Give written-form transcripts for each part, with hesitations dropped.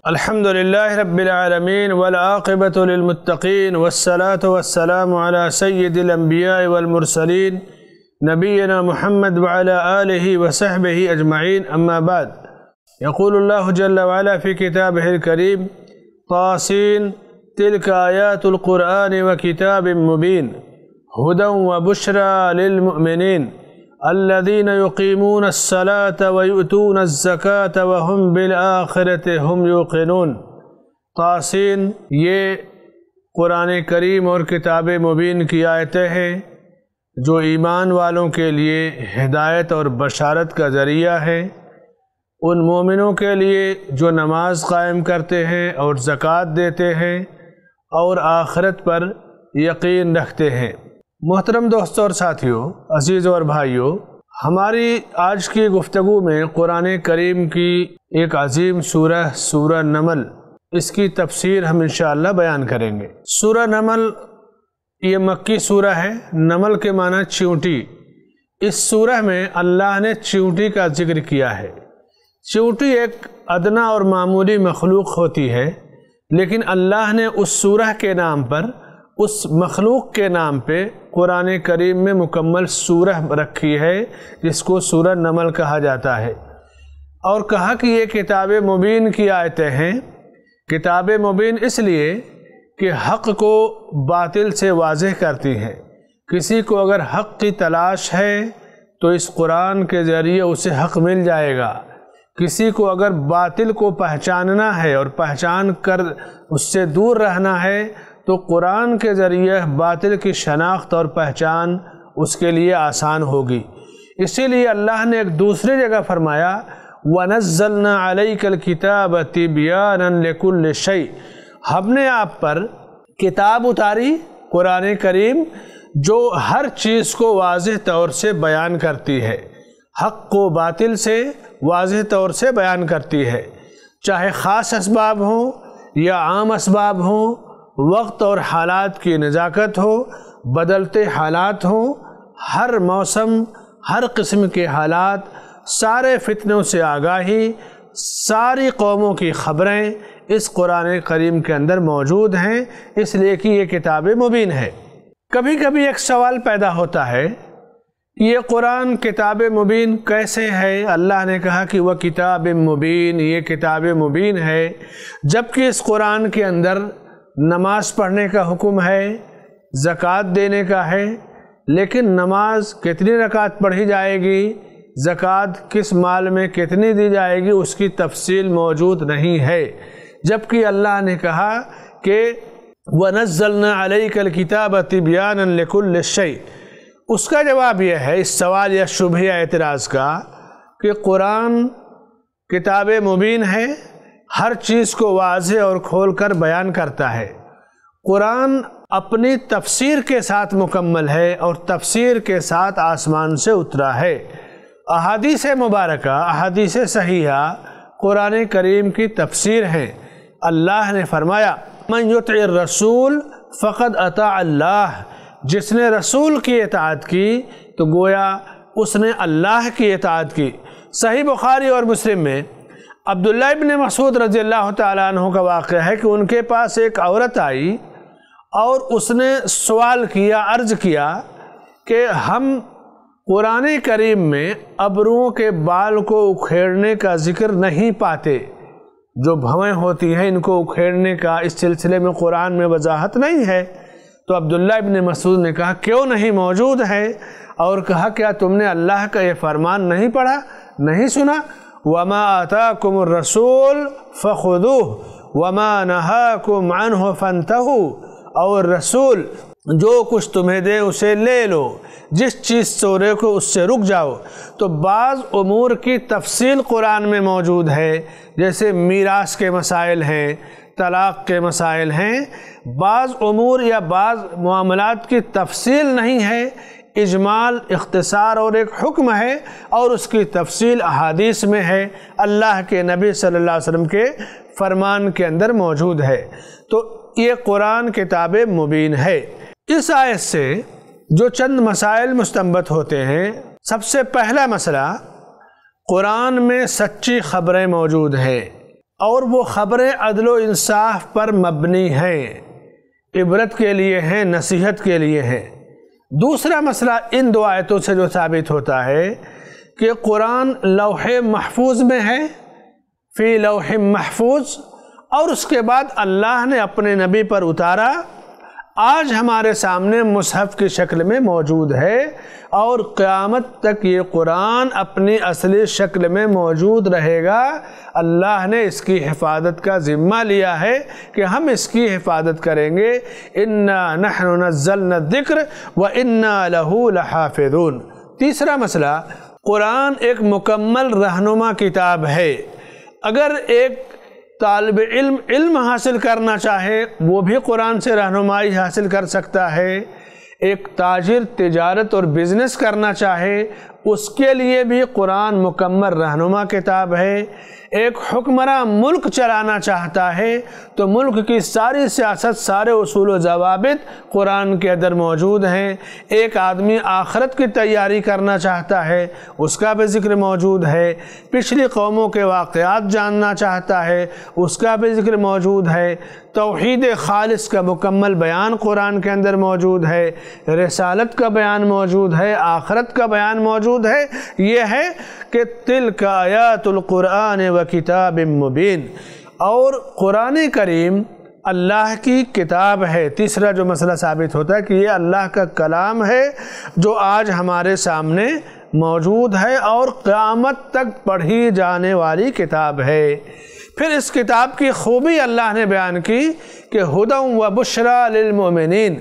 الحمدللہ رب العالمین والعاقبۃ للمتقین والصلاة والسلام علی سید الانبیاء والمرسلین نبینا محمد وعلی آلہ وصحبہ اجمعین اما بعد یقول اللہ جل وعلا فی کتابہ الکریم طاسین تلک آیات القرآن وکتاب مبین ہدی وبشری للمؤمنین الذين يقيمون الصلاة ويؤتون الزكاة وهم بالآخرة هم يوقنون۔ طاسین یہ قرآن کریم اور کتاب مبین کی آیتیں ہیں جو ایمان والوں کے لیے ہدایت اور بشارت کا ذریعہ ہے، ان مومنوں کے لیے جو نماز قائم کرتے ہیں اور زکوٰۃ دیتے ہیں اور آخرت پر یقین رکھتے ہیں۔ محترم دوستوں اور ساتھیوں، عزیزوں اور بھائیوں، ہماری آج کی گفتگو میں قرآن کریم کی ایک عظیم سورہ نمل، اس کی تفسیر ہم انشاءاللہ بیان کریں گے۔ سورہ نمل یہ مکی سورہ ہے۔ نمل کے معنی چیونٹی۔ اس سورہ میں اللہ نے چیونٹی کا ذکر کیا ہے۔ چیونٹی ایک ادنا اور معمولی مخلوق ہوتی ہے، لیکن اللہ نے اس سورہ کے نام پر، اس مخلوق کے نام پہ قرآن کریم میں مکمل سورہ رکھی ہے جس کو سورہ نمل کہا جاتا ہے، اور کہا کہ یہ کتاب مبین کی آیتیں ہیں۔ کتاب مبین اس لیے کہ حق کو باطل سے واضح کرتی ہیں۔ کسی کو اگر حق کی تلاش ہے تو اس قرآن کے ذریعے اسے حق مل جائے گا۔ کسی کو اگر باطل کو پہچاننا ہے اور پہچان کر اس سے دور رہنا ہے تو قرآن کے ذریعے باطل کی شناخت اور پہچان اس کے لیے آسان ہوگی۔ اسی لیے اللہ نے ایک دوسری جگہ فرمایا وَنَزَّلْنَا عَلَيْكَ الْكِتَابَ تِبْيَانًا لِكُلِّ شَيْءٍ، ہم نے آپ پر کتاب اتاری قرآن کریم جو ہر چیز کو واضح طور سے بیان کرتی ہے، حق کو باطل سے واضح طور سے بیان کرتی ہے، چاہے خاص اسباب ہوں یا عام اسباب ہوں، وقت اور حالات کی نزاکت ہو، بدلتے حالات ہوں، ہر موسم، ہر قسم کے حالات، سارے فتنوں سے آگاہی، ساری قوموں کی خبریں اس قرآن کریم کے اندر موجود ہیں، اس لیے کہ یہ کتاب مبین ہے۔ کبھی کبھی ایک سوال پیدا ہوتا ہے، یہ قرآن کتاب مبین کیسے ہے؟ اللہ نے کہا کہ وہ کتاب مبین، یہ کتاب مبین ہے، جبکہ اس قرآن کے اندر نماز پڑھنے کا حکم ہے، زکوٰۃ دینے کا ہے، لیکن نماز کتنی رکعت پڑھی جائے گی، زکوٰۃ کس مال میں کتنی دی جائے گی، اس کی تفصیل موجود نہیں ہے۔ جبکہ اللہ نے کہا کہ وَنَزَّلْنَا عَلَيْكَ الْكِتَابَ تِبْيَانًا لِكُلِّ شَيْءٍ، اس کا جواب یہ ہے اس سوال یا شبہ یا اعتراض کا کہ قرآن کتاب مبین ہے، ہر چیز کو واضح اور کھول کر بیان کرتا ہے۔ قرآن اپنی تفسیر کے ساتھ مکمل ہے اور تفسیر کے ساتھ آسمان سے اترا ہے۔ احادیث مبارکہ، احادیث صحیحہ قرآن کریم کی تفسیر ہیں۔ اللہ نے فرمایا من یطع الرسول فقد اطاع اللہ، جس نے رسول کی اطاعت کی تو گویا اس نے اللہ کی اطاعت کی۔ صحیح بخاری اور مسلم میں عبداللہ ابن مسعود رضی اللہ تعالیٰ عنہ کا واقعہ ہے کہ ان کے پاس ایک عورت آئی اور اس نے سوال کیا، عرض کیا کہ ہم قرآن کریم میں ابروؤں کے بال کو اکھیڑنے کا ذکر نہیں پاتے، جو بھویں ہوتی ہیں ان کو اکھیڑنے کا اس سلسلے میں قرآن میں وضاحت نہیں ہے۔ تو عبداللہ ابن مسعود نے کہا کیوں نہیں موجود ہے، اور کہا کیا تم نے اللہ کا یہ فرمان نہیں پڑھا، نہیں سنا؟ وَمَا آتَاكُمُ الرَّسُولُ فَخُذُوهُ وَمَا نَهَاكُمْ عَنْهُ فَانْتَهُوا، اور رسول جو کچھ تمہیں دے اسے لے لو، جس چیز سے روکو اس سے رک جاؤ۔ تو بعض امور کی تفصیل قرآن میں موجود ہے، جیسے میراث کے مسائل ہیں، طلاق کے مسائل ہیں، بعض امور یا بعض معاملات کی تفصیل نہیں ہے، اجمال، اختصار اور ایک حکم ہے، اور اس کی تفصیل احادیث میں ہے، اللہ کے نبی صلی اللہ علیہ وسلم کے فرمان کے اندر موجود ہے۔ تو یہ قرآن کتاب مبین ہے۔ اس آیت سے جو چند مسائل مستنبط ہوتے ہیں، سب سے پہلا مسئلہ قرآن میں سچی خبریں موجود ہیں۔ اور وہ خبریں عدل و انصاف پر مبنی ہیں، عبرت کے لیے ہیں، نصیحت کے لیے ہیں۔ دوسرا مسئلہ ان دو آیتوں سے جو ثابت ہوتا ہے کہ قرآن لوح محفوظ میں ہے، فی لوح محفوظ، اور اس کے بعد اللہ نے اپنے نبی پر اتارا، آج ہمارے سامنے مصحف کی شکل میں موجود ہے، اور قیامت تک یہ قرآن اپنی اصلی شکل میں موجود رہے گا۔ اللہ نے اس کی حفاظت کا ذمہ لیا ہے کہ ہم اس کی حفاظت کریں گے۔ انا نحن نزلنا الذکر وانا لہ لحافظون۔ تیسرا مسئلہ، قرآن ایک مکمل رہنما کتاب ہے۔ اگر ایک طالب علم حاصل کرنا چاہے وہ بھی قرآن سے رہنمائی حاصل کر سکتا ہے، ایک تاجر تجارت اور بزنس کرنا چاہے اس کے لیے بھی قرآن مکمل رہنما کتاب ہے، ایک حکمراں ملک چلانا چاہتا ہے تو ملک کی ساری سیاست، سارے اصول و ضوابط قرآن کے اندر موجود ہیں، ایک آدمی آخرت کی تیاری کرنا چاہتا ہے اس کا بھی ذکر موجود ہے، پچھلی قوموں کے واقعات جاننا چاہتا ہے اس کا بھی ذکر موجود ہے، توحید خالص کا مکمل بیان قرآن کے اندر موجود ہے، رسالت کا بیان موجود ہے، آخرت کا بیان موجود ہے۔ یہ ہے کہ تلک آیات القرآن و کتاب مبین، اور قرآن کریم اللہ کی کتاب ہے۔ تیسرا جو مسئلہ ثابت ہوتا ہے کہ یہ اللہ کا کلام ہے جو آج ہمارے سامنے موجود ہے اور قیامت تک پڑھی جانے والی کتاب ہے۔ پھر اس کتاب کی خوبی اللہ نے بیان کی کہ ہدی و بشری للمؤمنین،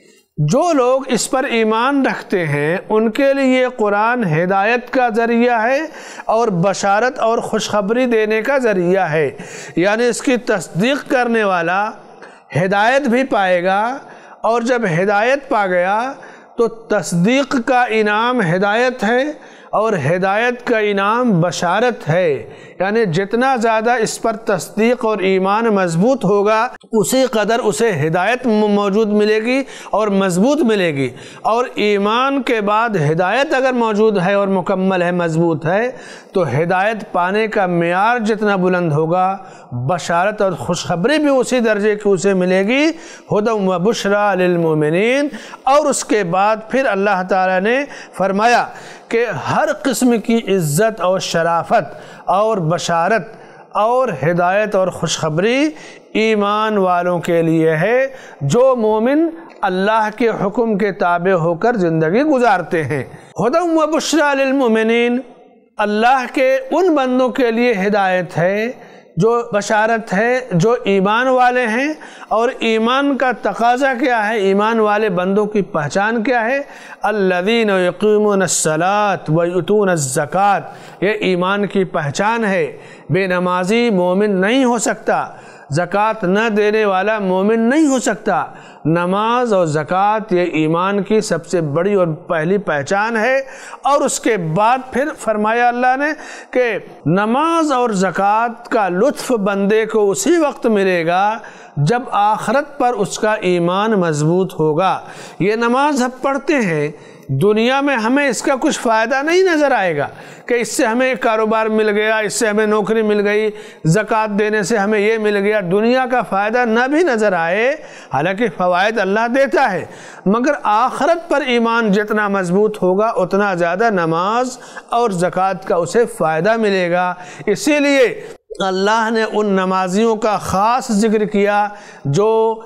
جو لوگ اس پر ایمان رکھتے ہیں ان کے لیے قرآن ہدایت کا ذریعہ ہے اور بشارت اور خوشخبری دینے کا ذریعہ ہے، یعنی اس کی تصدیق کرنے والا ہدایت بھی پائے گا، اور جب ہدایت پا گیا تو تصدیق کا انعام ہدایت ہے اور ہدایت کا انعام بشارت ہے، یعنی جتنا زیادہ اس پر تصدیق اور ایمان مضبوط ہوگا اسی قدر اسے ہدایت موجود ملے گی اور مضبوط ملے گی، اور ایمان کے بعد ہدایت اگر موجود ہے اور مکمل ہے، مضبوط ہے، تو ہدایت پانے کا معیار جتنا بلند ہوگا بشارت اور خوشخبری بھی اسی درجے کی اسے ملے گی، ہدی و بشری للمؤمنین۔ اور اس کے بعد پھر اللہ تعالیٰ نے فرمایا کہ ہر قسم کی عزت اور شرافت اور بشارت اور ہدایت اور خوشخبری ایمان والوں کے لیے ہے جو مومن اللہ کے حکم کے تابع ہو کر زندگی گزارتے ہیں۔ ہدی و بشری للمؤمنین، اللہ کے ان بندوں کے لیے ہدایت ہے، جو بشارت ہے، جو ایمان والے ہیں، اور ایمان کا تقاضا کیا ہے، ایمان والے بندوں کی پہچان کیا ہے؟ الذین یقیمون الصلاۃ ویؤتون الزکوٰۃ، یہ ایمان کی پہچان ہے۔ بے نمازی مومن نہیں ہو سکتا، زکوٰۃ نہ دینے والا مومن نہیں ہو سکتا۔ نماز اور زکوٰۃ یہ ایمان کی سب سے بڑی اور پہلی پہچان ہے۔ اور اس کے بعد پھر فرمایا اللہ نے کہ نماز اور زکوٰۃ کا لطف بندے کو اسی وقت ملے گا جب آخرت پر اس کا ایمان مضبوط ہوگا۔ یہ نماز ہم پڑھتے ہیں، دنیا میں ہمیں اس کا کچھ فائدہ نہیں نظر آئے گا کہ اس سے ہمیں کاروبار مل گیا، اس سے ہمیں نوکری مل گئی، زکوٰۃ دینے سے ہمیں یہ مل گیا، دنیا کا فائدہ نہ بھی نظر آئے، حالانکہ فوائد اللہ دیتا ہے، مگر آخرت پر ایمان جتنا مضبوط ہوگا اتنا زیادہ نماز اور زکوٰۃ کا اسے فائدہ ملے گا۔ اسی لیے اللہ نے ان نمازیوں کا خاص ذکر کیا جو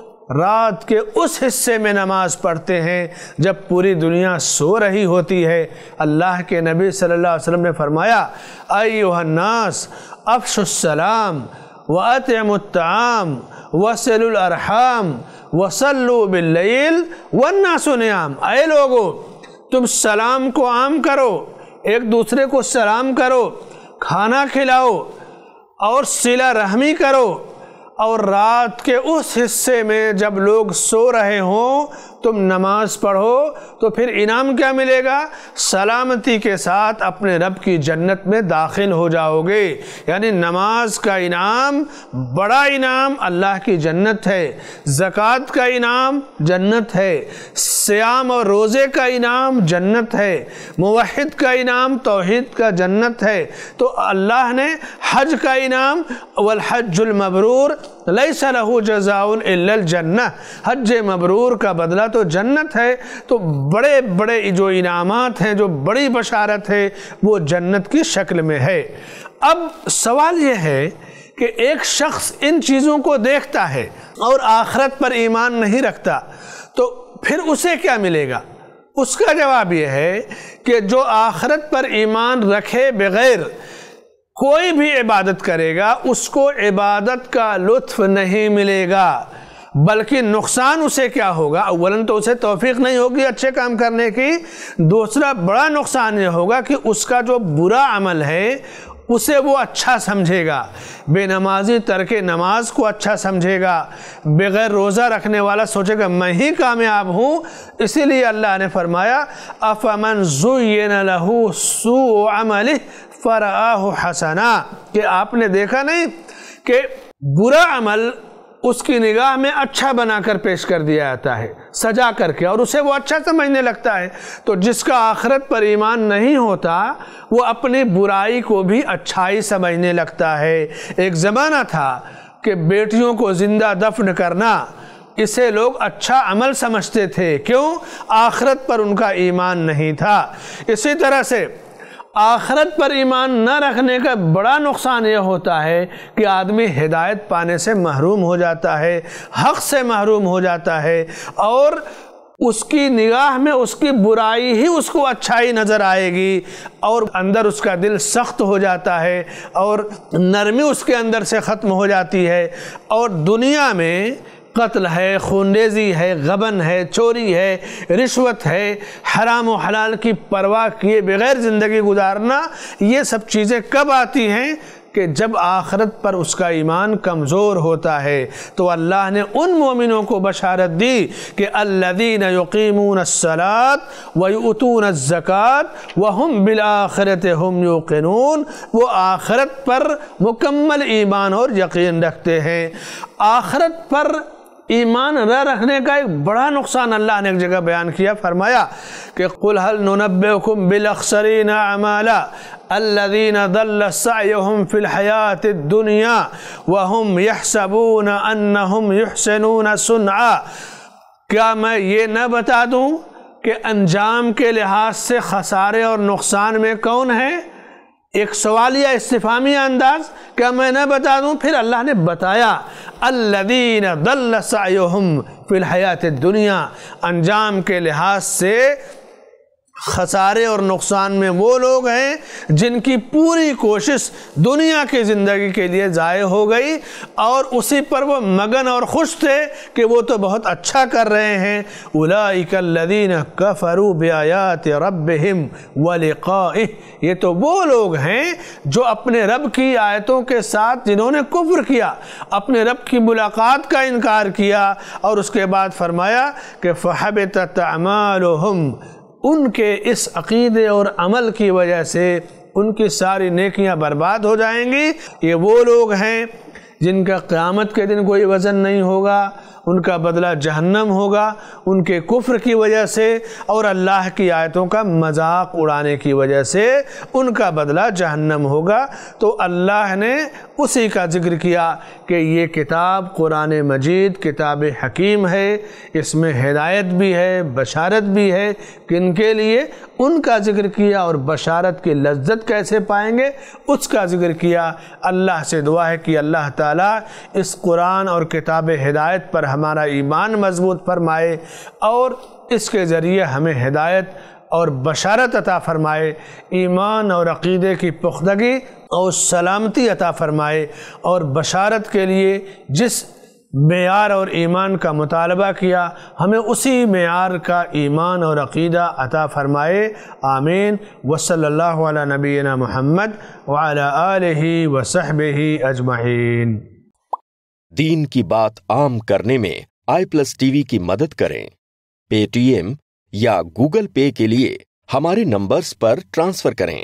رات کے اس حصے میں نماز پڑھتے ہیں جب پوری دنیا سو رہی ہوتی ہے۔ اللہ کے نبی صلی اللہ علیہ وسلم نے فرمایا ایھا الناس افشوا السلام واطعموا الطعام وصلوا الارحام وصلوا باللیل والناس نیام، اے لوگو تم سلام کو عام کرو، ایک دوسرے کو سلام کرو، کھانا کھلاؤ اور صلہ رحمی کرو، اور رات کے اس حصے میں جب لوگ سو رہے ہوں تم نماز پڑھو تو پھر انعام کیا ملے گا؟ سلامتی کے ساتھ اپنے رب کی جنت میں داخل ہو جاؤ گے۔ یعنی نماز کا انعام، بڑا انعام اللہ کی جنت ہے، زکوٰۃ کا انعام جنت ہے، صیام اور روزے کا انعام جنت ہے، موحد کا انعام توحید کا جنت ہے۔ تو اللہ نے حج کا انعام، والحج المبرور لیس لہ جزاء الا الجنہ، حج مبرور کا بدلہ تو جنت ہے۔ تو بڑے بڑے جو انعامات ہیں، جو بڑی بشارت ہے، وہ جنت کی شکل میں ہے۔ اب سوال یہ ہے کہ ایک شخص ان چیزوں کو دیکھتا ہے اور آخرت پر ایمان نہیں رکھتا، تو پھر اسے کیا ملے گا؟ اس کا جواب یہ ہے کہ جو آخرت پر ایمان رکھے بغیر کوئی بھی عبادت کرے گا، اس کو عبادت کا لطف نہیں ملے گا، بلکہ نقصان اسے کیا ہوگا؟ اولاً تو اسے توفیق نہیں ہوگی اچھے کام کرنے کی، دوسرا بڑا نقصان یہ ہوگا کہ اس کا جو برا عمل ہے اسے وہ اچھا سمجھے گا، بے نمازی ترک نماز کو اچھا سمجھے گا، بغیر روزہ رکھنے والا سوچے گا میں ہی کامیاب ہوں۔ اسی لیے اللہ نے فرمایا افمن زین لہ سوء عملہ فرآہ حسنا، کہ آپ نے دیکھا نہیں کہ برا عمل اس کی نگاہ میں اچھا بنا کر پیش کر دیا جاتا ہے، سجا کر کے، اور اسے وہ اچھا سمجھنے لگتا ہے۔ تو جس کا آخرت پر ایمان نہیں ہوتا وہ اپنی برائی کو بھی اچھائی سمجھنے لگتا ہے۔ ایک زمانہ تھا کہ بیٹیوں کو زندہ دفن کرنا اسے لوگ اچھا عمل سمجھتے تھے، کیوں؟ آخرت پر ان کا ایمان نہیں تھا۔ اسی طرح سے آخرت پر ایمان نہ رکھنے کا بڑا نقصان یہ ہوتا ہے کہ آدمی ہدایت پانے سے محروم ہو جاتا ہے، حق سے محروم ہو جاتا ہے، اور اس کی نگاہ میں اس کی برائی ہی اس کو اچھائی نظر آئے گی، اور اندر اس کا دل سخت ہو جاتا ہے، اور نرمی اس کے اندر سے ختم ہو جاتی ہے، اور دنیا میں قتل ہے، خونریزی ہے، غبن ہے، چوری ہے، رشوت ہے، حرام و حلال کی پرواہ کیے بغیر زندگی گزارنا، یہ سب چیزیں کب آتی ہیں؟ کہ جب آخرت پر اس کا ایمان کمزور ہوتا ہے۔ تو اللہ نے ان مومنوں کو بشارت دی کہ الذین یقیمون الصلاۃ ویؤتون الزکاۃ وہم بالآخرۃ ہم یوقنون، وہ آخرت پر مکمل ایمان اور یقین رکھتے ہیں۔ آخرت پر ایمان نہ رکھنے کا ایک بڑا نقصان اللہ نے ایک جگہ بیان کیا، فرمایا کہ قل هل ننبئکم بالاخسرین اعمالا الذین ضل سعیہم فی الحیاۃ الدنیا وہم یحسبون انہم یحسنون صنعا، کیا میں یہ نہ بتا دوں کہ انجام کے لحاظ سے خسارے اور نقصان میں کون ہے؟ ایک سوالیہ استفہامیہ انداز، کیا میں نہ بتا دوں؟ پھر اللہ نے بتایا الذین ضل سعیہم فی الحیاۃ الدنیا، انجام کے لحاظ سے خسارے اور نقصان میں وہ لوگ ہیں جن کی پوری کوشش دنیا کی زندگی کے لیے ضائع ہو گئی، اور اسی پر وہ مگن اور خوش تھے کہ وہ تو بہت اچھا کر رہے ہیں۔ اولئک الذین کفروا بآیات ربہم ولقائہ، یہ تو وہ لوگ ہیں جو اپنے رب کی آیتوں کے ساتھ جنہوں نے کفر کیا، اپنے رب کی ملاقات کا انکار کیا، اور اس کے بعد فرمایا کہ فحبطت اعمالہم، ان کے اس عقیدے اور عمل کی وجہ سے ان کی ساری نیکیاں برباد ہو جائیں گی۔ یہ وہ لوگ ہیں جن کا قیامت کے دن کوئی وزن نہیں ہوگا، ان کا بدلہ جہنم ہوگا، ان کے کفر کی وجہ سے اور اللہ کی آیتوں کا مذاق اڑانے کی وجہ سے ان کا بدلہ جہنم ہوگا۔ تو اللہ نے اسی کا ذکر کیا کہ یہ کتاب قرآن مجید کتاب حکیم ہے، اس میں ہدایت بھی ہے، بشارت بھی ہے۔ کن کے لیے؟ ان کا ذکر کیا، اور بشارت کی لذت کیسے پائیں گے اس کا ذکر کیا۔ اللہ سے دعا ہے کہ اللہ تعالیٰ اس قرآن اور کتاب ہدایت پر ہمارا ایمان مضبوط فرمائے، اور اس کے ذریعے ہمیں ہدایت اور بشارت عطا فرمائے، ایمان اور عقیدے کی پختگی اور سلامتی عطا فرمائے، اور بشارت کے لیے جس معیار اور ایمان کا مطالبہ کیا ہمیں اسی معیار کا ایمان اور عقیدہ عطا فرمائے۔ آمین۔ وصلی اللہ علی نبینا محمد وعلی آلہ وصحبہ اجمعین۔ دین کی بات عام کرنے میں iPlus TV کی مدد کریں۔ پے ٹی ایم یا گوگل پے کے لیے ہمارے نمبرز پر ٹرانسفر کریں۔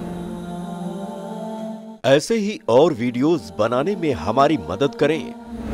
ایسے ہی اور ویڈیوز بنانے میں ہماری مدد کریں۔